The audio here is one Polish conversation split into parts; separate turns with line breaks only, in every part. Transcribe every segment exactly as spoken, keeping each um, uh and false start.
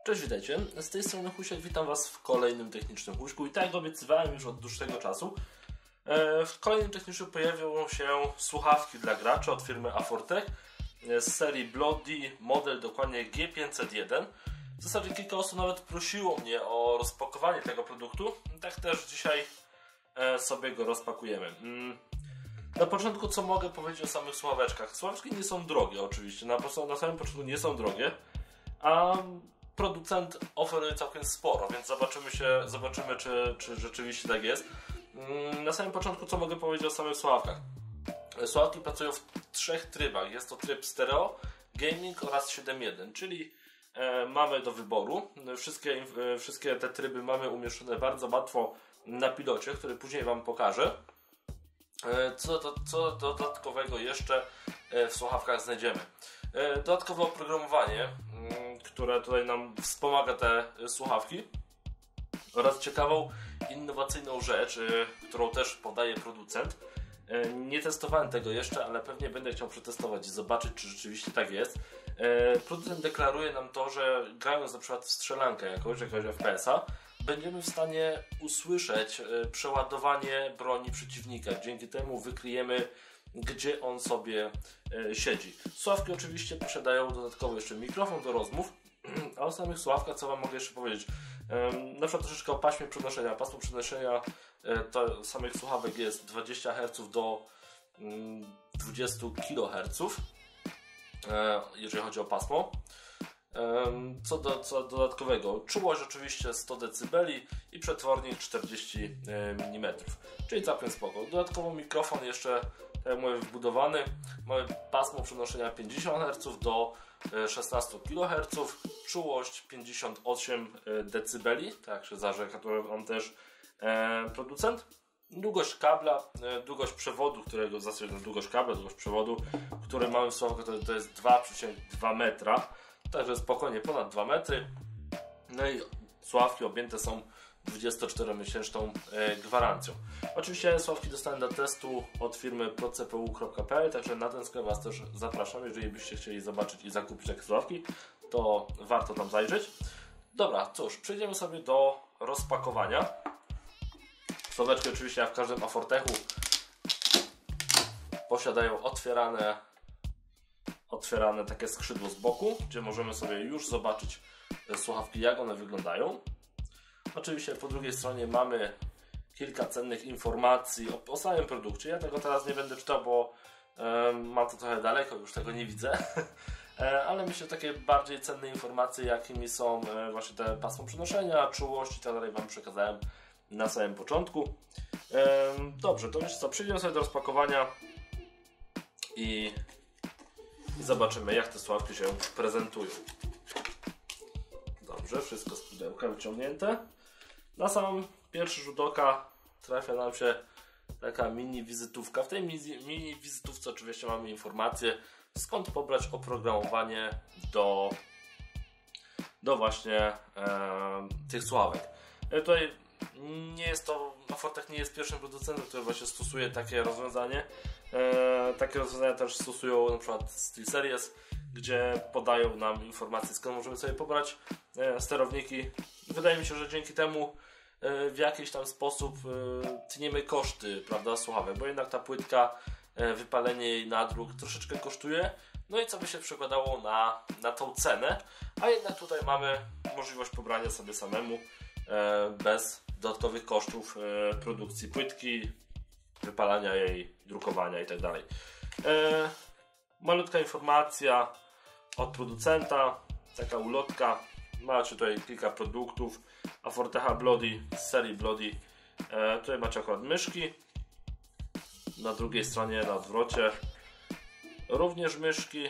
Cześć, witajcie. Z tej strony Husiek, witam Was w kolejnym technicznym Huśku i tak jak obiecywałem już od dłuższego czasu, w kolejnym technicznym pojawią się słuchawki dla graczy od firmy Afortech z serii Bloody, model dokładnie G pięćset jeden. W zasadzie kilka osób nawet prosiło mnie o rozpakowanie tego produktu, tak też dzisiaj sobie go rozpakujemy. Na początku co mogę powiedzieć o samych słuchaweczkach? Słuchaweczki nie są drogie oczywiście, na, na samym początku nie są drogie, a producent oferuje całkiem sporo, więc zobaczymy, się, zobaczymy czy, czy rzeczywiście tak jest. Na samym początku co mogę powiedzieć o samych słuchawkach? Słuchawki pracują w trzech trybach. Jest to tryb stereo, gaming oraz siedem jeden, czyli e, mamy do wyboru. Wszystkie, e, wszystkie te tryby mamy umieszczone bardzo łatwo na pilocie, który później Wam pokażę. E, co, to, co dodatkowego jeszcze w słuchawkach znajdziemy? E, dodatkowe oprogramowanie, m, które tutaj nam wspomaga te słuchawki, oraz ciekawą, innowacyjną rzecz, e, którą też podaje producent. Nie testowałem tego jeszcze, ale pewnie będę chciał przetestować i zobaczyć, czy rzeczywiście tak jest. Producent deklaruje nam to, że grając na przykład w strzelankę jakąś, jakiegoś F P S a, będziemy w stanie usłyszeć przeładowanie broni przeciwnika. Dzięki temu wykryjemy, gdzie on sobie siedzi. Słuchawki oczywiście posiadają dodatkowo jeszcze mikrofon do rozmów, a o samych słuchawkach co Wam mogę jeszcze powiedzieć? Na przykład troszeczkę o paśmie przenoszenia. Pasmo przenoszenia to samych słuchawek jest dwadzieścia herców do dwadzieścia kiloherców, jeżeli chodzi o pasmo. Co, do, co dodatkowego? Czułość oczywiście sto decybeli i przetwornik czterdzieści milimetrów, czyli całkiem spoko. Dodatkowo mikrofon jeszcze, tak jak mówię, wbudowany. Mamy pasmo przenoszenia pięćdziesiąt herców do szesnaście kiloherców, czułość pięćdziesiąt osiem decybeli, tak się zarzeka on też e, producent. Długość kabla, e, długość przewodu, którego w zasadzie długość kabla, długość przewodu, który mamy w słuchawkach, to, to jest dwa przecinek dwa metra, także spokojnie ponad dwa metry. No i słuchawki objęte są dwudziestoczteromiesięczną e, gwarancją. Oczywiście słuchawki dostałem do testu od firmy pro c p u kropka p l, także na ten sklep Was też zapraszam. Jeżeli byście chcieli zobaczyć i zakupić takie słuchawki, to warto tam zajrzeć. Dobra, cóż, przejdziemy sobie do rozpakowania. Słuchaweczki oczywiście jak w każdym Afortechu posiadają otwierane, otwierane takie skrzydło z boku, gdzie możemy sobie już zobaczyć słuchawki, jak one wyglądają. Oczywiście po drugiej stronie mamy kilka cennych informacji o, o samym produkcie. Ja tego teraz nie będę czytał, bo e, mam to trochę daleko, już tego nie widzę. e, ale myślę, że takie bardziej cenne informacje, jakimi są e, właśnie te pasmo przenoszenia, czułość i tak dalej, Wam przekazałem na samym początku. E, dobrze, to wiecie co, przejdziemy sobie do rozpakowania i, i zobaczymy, jak te słuchawki się prezentują. Dobrze, wszystko z pudełka wyciągnięte. Na sam pierwszy rzut oka trafia nam się taka mini wizytówka. W tej mini, mini wizytówce oczywiście mamy informację, skąd pobrać oprogramowanie do, do właśnie e, tych słuchawek. E, tutaj nie jest to, Afortech nie jest pierwszym producentem, który właśnie stosuje takie rozwiązanie. E, takie rozwiązania też stosują na przykład SteelSeries, gdzie podają nam informacje, skąd możemy sobie pobrać e, sterowniki. Wydaje mi się, że dzięki temu e, w jakiś tam sposób e, tniemy koszty, prawda, słuchawek, bo jednak ta płytka, e, wypalenie jej na druk troszeczkę kosztuje, no i co by się przekładało na, na tą cenę, a jednak tutaj mamy możliwość pobrania sobie samemu e, bez dodatkowych kosztów e, produkcji płytki, wypalania jej, drukowania itd. E, malutka informacja od producenta, taka ulotka. Macie tutaj kilka produktów Afortecha Bloody z serii Bloody. E, tutaj macie akurat myszki. Na drugiej stronie, na odwrocie, również myszki.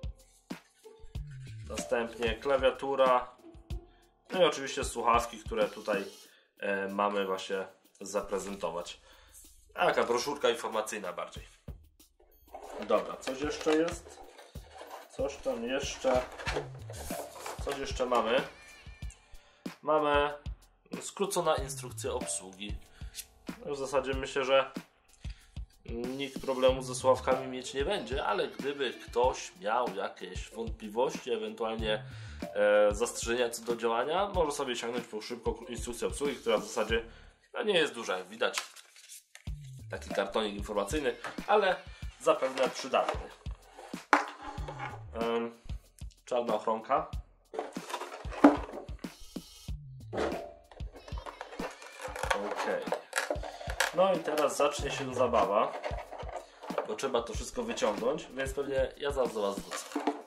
Następnie klawiatura. No i oczywiście słuchawki, które tutaj e, mamy właśnie zaprezentować. Taka broszurka informacyjna bardziej. Dobra, coś jeszcze jest? Coś tam jeszcze... Coś jeszcze mamy? Mamy skrócona instrukcja obsługi. No w zasadzie myślę, że nikt problemu ze słuchawkami mieć nie będzie, ale gdyby ktoś miał jakieś wątpliwości, ewentualnie e, zastrzeżenia co do działania, może sobie sięgnąć po szybką instrukcję obsługi, która w zasadzie no, nie jest duża, jak widać. Taki kartonik informacyjny, ale zapewne przydatny. Um, czarna ochronka. Ok. No i teraz zacznie się zabawa, bo trzeba to wszystko wyciągnąć, więc pewnie ja zaraz do Was wrócę.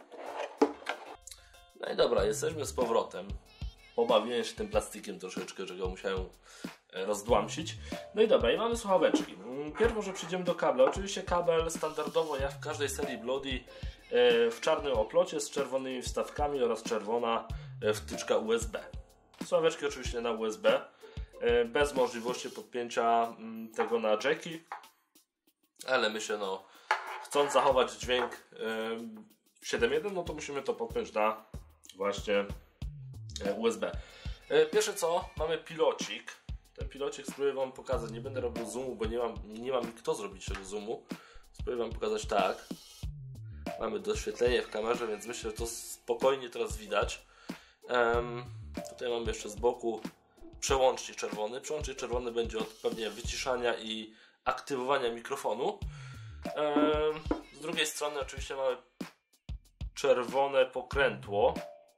No i dobra, jesteśmy z powrotem. Pobawiłem się tym plastikiem troszeczkę, że go musiałem rozdłamsić. No i dobra, i mamy słuchaweczki. Pierw może przejdziemy do kabla. Oczywiście kabel standardowo, jak w każdej serii Bloody, w czarnym oplocie z czerwonymi wstawkami oraz czerwona wtyczka U S B. Słuchaweczki oczywiście na U S B, bez możliwości podpięcia tego na jacki, ale myślę, no chcąc zachować dźwięk w siedem jeden, no to musimy to podpiąć na właśnie U S B. Pierwsze co, mamy pilocik. Ten pilocik spróbuję Wam pokazać, nie będę robił zoomu, bo nie mam, nie mam kto zrobić tego zoomu. Spróbuję Wam pokazać tak. Mamy doświetlenie w kamerze, więc myślę, że to spokojnie teraz widać. Um, tutaj mamy jeszcze z boku przełącznik czerwony. Przełącznik czerwony będzie od pewnie wyciszania i aktywowania mikrofonu. Um, z drugiej strony oczywiście mamy czerwone pokrętło.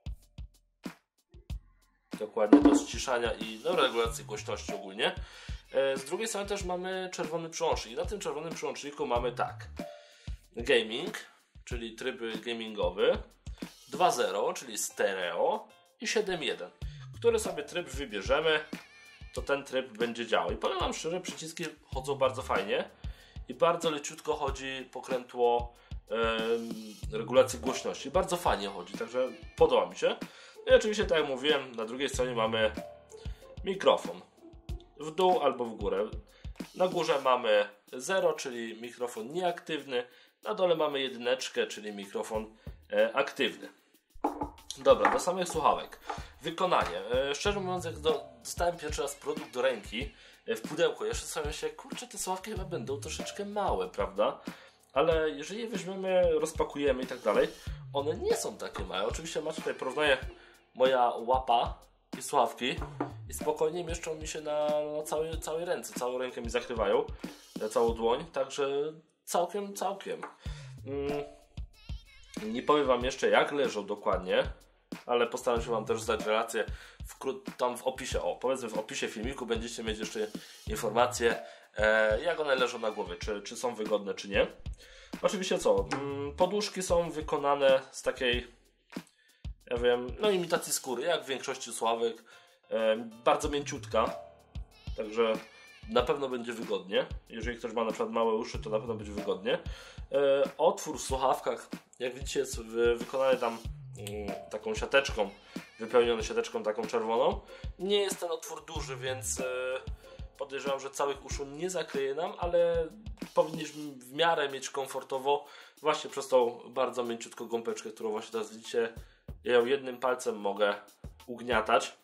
Dokładnie do ściszania i do regulacji głośności ogólnie. Z drugiej strony też mamy czerwony przełącznik. I na tym czerwonym przełączniku mamy tak. Gaming, czyli tryb gamingowy. dwa zero, czyli stereo. I siedem jeden. Który sobie tryb wybierzemy, to ten tryb będzie działał. I powiem Wam szczerze, przyciski chodzą bardzo fajnie. I bardzo leciutko chodzi pokrętło yy, regulacji głośności. Bardzo fajnie chodzi, także podoba mi się. I oczywiście, tak jak mówiłem, na drugiej stronie mamy mikrofon. W dół albo w górę. Na górze mamy zero, czyli mikrofon nieaktywny. Na dole mamy jedyneczkę, czyli mikrofon e, aktywny. Dobra, do samych słuchawek. Wykonanie. E, szczerze mówiąc, jak do, dostałem pierwszy raz produkt do ręki e, w pudełku, jeszcze sobie myślę, kurczę, te słuchawki chyba będą troszeczkę małe, prawda? Ale jeżeli je weźmiemy, rozpakujemy i tak dalej, one nie są takie małe. Oczywiście macie tutaj porównanie moja łapa i słuchawki i spokojnie mieszczą mi się na, na całej, całej ręce, całą rękę mi zakrywają, całą dłoń, także całkiem, całkiem. Mm, nie powiem Wam jeszcze jak leżą dokładnie, ale postaram się Wam też zdać relację w, tam w opisie, o powiedzmy w opisie filmiku będziecie mieć jeszcze informacje e, jak one leżą na głowie, czy, czy są wygodne, czy nie. Oczywiście co, mm, poduszki są wykonane z takiej, ja wiem, no imitacji skóry, jak w większości słuchawek, e, bardzo mięciutka, także na pewno będzie wygodnie. Jeżeli ktoś ma na przykład małe uszy, to na pewno będzie wygodnie. E, otwór w słuchawkach, jak widzicie, jest wy, wykonany tam mm, taką siateczką, wypełniony siateczką taką czerwoną. Nie jest ten otwór duży, więc e, podejrzewam, że całych uszu nie zakryje nam, ale powinniśmy w miarę mieć komfortowo właśnie przez tą bardzo mięciutką gąbeczkę, którą właśnie teraz widzicie. Ja ją jednym palcem mogę ugniatać.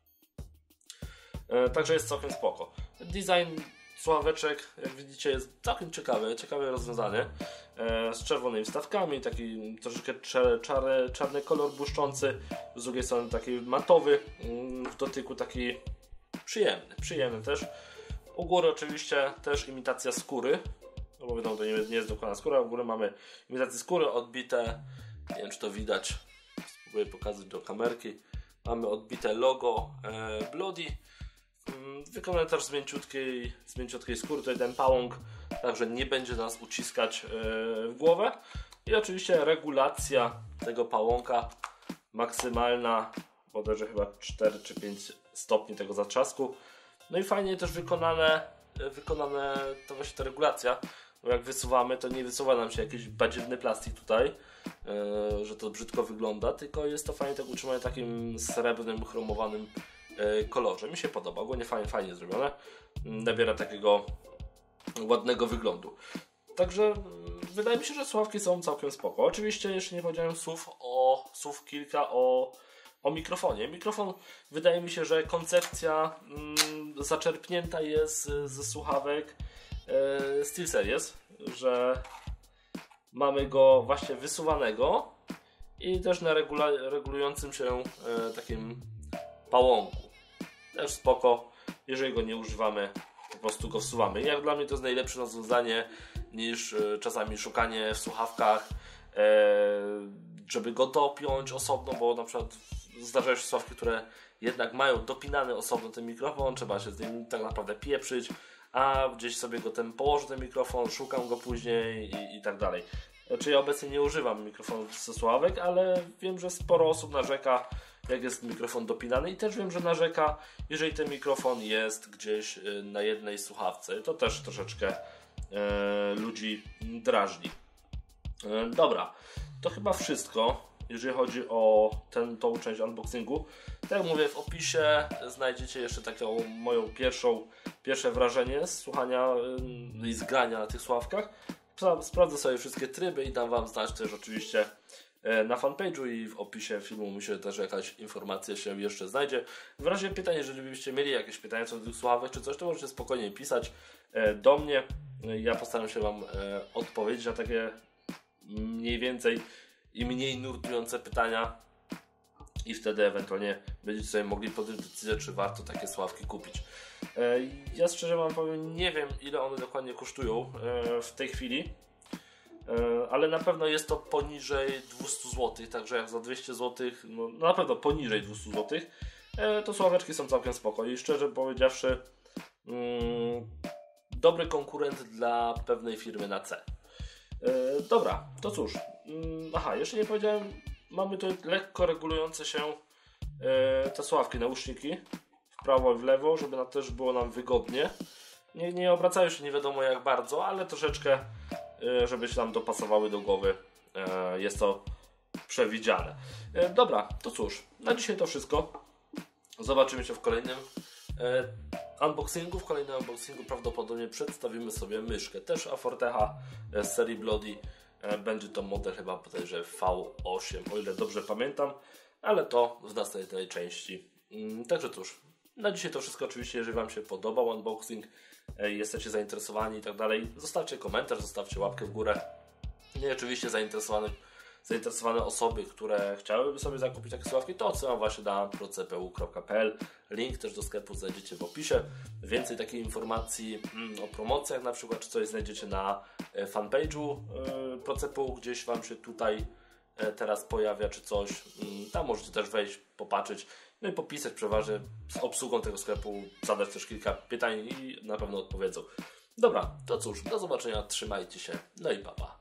E, także jest całkiem spoko. Design słuchaweczek, jak widzicie, jest całkiem ciekawy, ciekawe rozwiązanie. E, z czerwonymi wstawkami, taki troszeczkę czar, czar, czarny kolor błyszczący. Z drugiej strony taki matowy, mm, w dotyku taki przyjemny, przyjemny też. U góry oczywiście też imitacja skóry. No bo wiadomo, to nie, nie jest dokładna skóra. U góry mamy imitację skóry odbite. Nie wiem, czy to widać. Spróbuję pokazać do kamerki. Mamy odbite logo e, Bloody. Wykonane też z mięciutkiej, z mięciutkiej skóry. Tutaj ten pałąk, także nie będzie nas uciskać e, w głowę. I oczywiście regulacja tego pałąka maksymalna, bodajże chyba cztery czy pięć stopni tego zatrzasku. No i fajnie też wykonane, wykonane to właśnie ta regulacja. Bo jak wysuwamy, to nie wysuwa nam się jakiś badziewny plastik tutaj, yy, że to brzydko wygląda, tylko jest to fajnie tak utrzymane takim srebrnym, chromowanym yy, kolorze. Mi się podoba, ogólnie fajnie, fajnie zrobione. Nabiera takiego ładnego wyglądu. Także yy, wydaje mi się, że słuchawki są całkiem spoko. Oczywiście jeszcze nie powiedziałem słów o słów kilka o O mikrofonie. Mikrofon, wydaje mi się, że koncepcja mm, zaczerpnięta jest ze słuchawek e, SteelSeries, że mamy go właśnie wysuwanego i też na regula- regulującym się e, takim pałąku. Też spoko, jeżeli go nie używamy, po prostu go wsuwamy. Jak dla mnie to jest najlepsze rozwiązanie niż e, czasami szukanie w słuchawkach, e, żeby go dopiąć osobno, bo na przykład zdarzają się słuchawki, które jednak mają dopinany osobno ten mikrofon, trzeba się z nim tak naprawdę pieprzyć, a gdzieś sobie go ten położę ten mikrofon, szukam go później i, i tak dalej. Znaczy ja obecnie nie używam mikrofonu ze słuchawek, ale wiem, że sporo osób narzeka, jak jest mikrofon dopinany, i też wiem, że narzeka, jeżeli ten mikrofon jest gdzieś na jednej słuchawce. To też troszeczkę e, ludzi drażni. E, dobra, to chyba wszystko, jeżeli chodzi o ten, tą część unboxingu. Tak jak mówię, w opisie znajdziecie jeszcze taką moją pierwszą, pierwsze wrażenie z słuchania i z grania na tych słuchawkach. Sprawdzę sobie wszystkie tryby i dam Wam znać też oczywiście na fanpage'u i w opisie filmu myślę, że też jakaś informacja się jeszcze znajdzie. W razie pytań, jeżeli byście mieli jakieś pytania co do tych słuchawek czy coś, to możecie spokojnie pisać do mnie. Ja postaram się Wam odpowiedzieć na takie mniej więcej i mniej nurtujące pytania i wtedy ewentualnie będziecie sobie mogli podjąć decyzję, czy warto takie słuchawki kupić. Ja szczerze Wam powiem, nie wiem ile one dokładnie kosztują w tej chwili, ale na pewno jest to poniżej dwieście złotych, także jak za dwieście złotych, no na pewno poniżej dwieście złotych, to słuchaweczki są całkiem spoko i szczerze powiedziawszy mm, dobry konkurent dla pewnej firmy na C. Dobra, to cóż, aha, jeszcze nie powiedziałem, mamy tu lekko regulujące się te słuchawki, nauszniki w prawo i w lewo, żeby na też było nam wygodnie. Nie, nie obracają się nie wiadomo jak bardzo, ale troszeczkę, żeby się nam dopasowały do głowy, jest to przewidziane. Dobra, to cóż, na dzisiaj to wszystko. Zobaczymy się w kolejnym unboxingu. W kolejnym unboxingu prawdopodobnie przedstawimy sobie myszkę, też Afortecha z serii Bloody. Będzie to model chyba bodajże V osiem, o ile dobrze pamiętam, ale to w następnej części. Także cóż, na dzisiaj to wszystko. Oczywiście, jeżeli Wam się podobał unboxing, jesteście zainteresowani i tak dalej, zostawcie komentarz, zostawcie łapkę w górę. I oczywiście zainteresowane, zainteresowane osoby, które chciałyby sobie zakupić takie słuchawki, to odsyłam właśnie na pro c p u kropka p l. Link też do sklepu znajdziecie w opisie. Więcej takiej informacji mm, o promocjach na przykład, czy coś znajdziecie na e, fanpage'u e, pro c p u, gdzieś Wam się tutaj e, teraz pojawia, czy coś. Mm, tam możecie też wejść, popatrzeć, no i popisać przeważnie z obsługą tego sklepu, zadać też kilka pytań i na pewno odpowiedzą. Dobra, to cóż, do zobaczenia, trzymajcie się, no i pa pa.